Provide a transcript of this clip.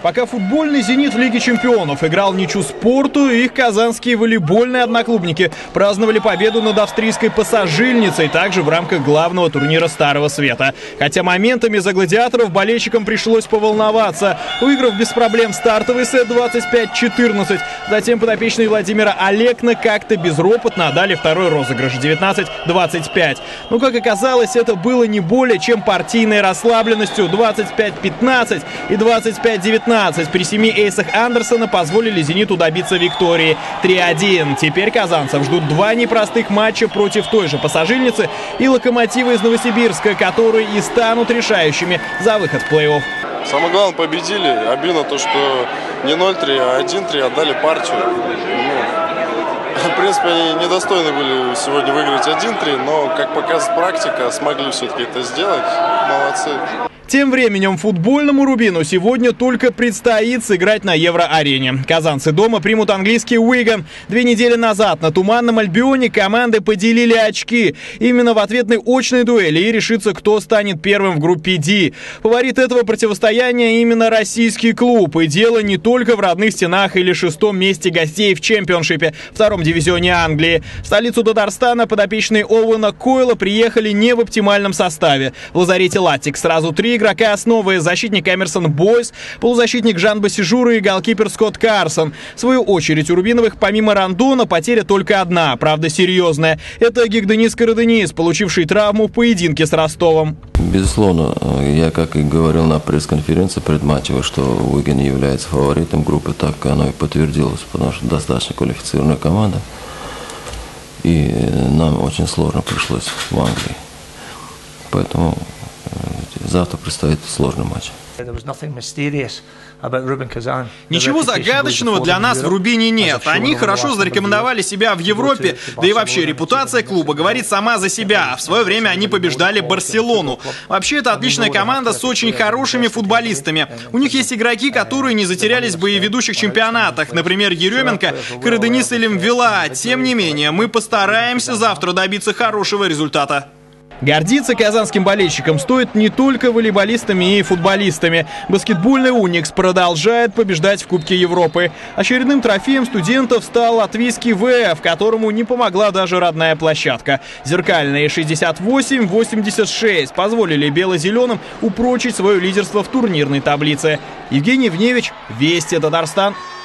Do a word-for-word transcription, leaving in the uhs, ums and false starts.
Пока футбольный «Зенит» в Лиге чемпионов играл ничью «Спорту», их казанские волейбольные одноклубники праздновали победу над австрийской «Пассажильницей», также в рамках главного турнира Старого Света. Хотя моментами за гладиаторов болельщикам пришлось поволноваться. Выиграв без проблем стартовый сет двадцать пять четырнадцать, затем подопечные Владимира Олекна как-то безропотно отдали второй розыгрыш девятнадцать двадцать пять. Но, как оказалось, это было не более чем партийной расслабленностью. двадцать пять пятнадцать и двадцать пять девятнадцать при семи эйсах Андерсона позволили «Зениту» добиться виктории три один. Теперь казанцев ждут два непростых матча против той же «Пассажильницы» и «Локомотива» из Новосибирска, которые и станут решающими за выход в плей-офф. Самое главное, победили. Обидно то, что не ноль три, а один три отдали партию. Ну, в принципе, они недостойны были сегодня выиграть один три, но, как показывает практика, смогли все-таки это сделать. Молодцы. Тем временем футбольному «Рубину» сегодня только предстоит сыграть на Евро-арене. Казанцы дома примут английский Уиган. Две недели назад на Туманном Альбионе команды поделили очки. Именно в ответной очной дуэли и решится, кто станет первым в группе «Ди». Фаворит этого противостояния именно российский клуб. И дело не только в родных стенах или шестом месте гостей в чемпионшипе, втором дивизионе Англии. В столицу Татарстана подопечные Оуэна Койла приехали не в оптимальном составе. В лазарете «Латик» сразу три игрока основы: защитник Эмерсон Бойс, полузащитник Жан Басижур и голкипер Скотт Карсон. В свою очередь у Рубиновых помимо Рандона потеря только одна, правда серьезная. Это Гигденис Караденис, получивший травму в поединке с Ростовом. Безусловно, я, как и говорил на пресс-конференции предматчевой, что Уиган является фаворитом группы, так оно и подтвердилось, потому что достаточно квалифицированная команда. И нам очень сложно пришлось в Англии. Поэтому завтра предстоит сложный матч. Ничего загадочного для нас в «Рубине» нет. Они хорошо зарекомендовали себя в Европе, да и вообще репутация клуба говорит сама за себя. В свое время они побеждали Барселону. Вообще, это отличная команда с очень хорошими футболистами. У них есть игроки, которые не затерялись в боеведущих чемпионатах. Например, Еременко, Караденис или Мвила. Тем не менее, мы постараемся завтра добиться хорошего результата. Гордиться казанским болельщикам стоит не только волейболистами и футболистами. Баскетбольный «Уникс» продолжает побеждать в Кубке Европы. Очередным трофеем студентов стал латвийский ВФ, которому не помогла даже родная площадка. Зеркальные шестьдесят восемь восемьдесят шесть позволили бело-зеленым упрочить свое лидерство в турнирной таблице. Евгений Вневич, Вести, Татарстан.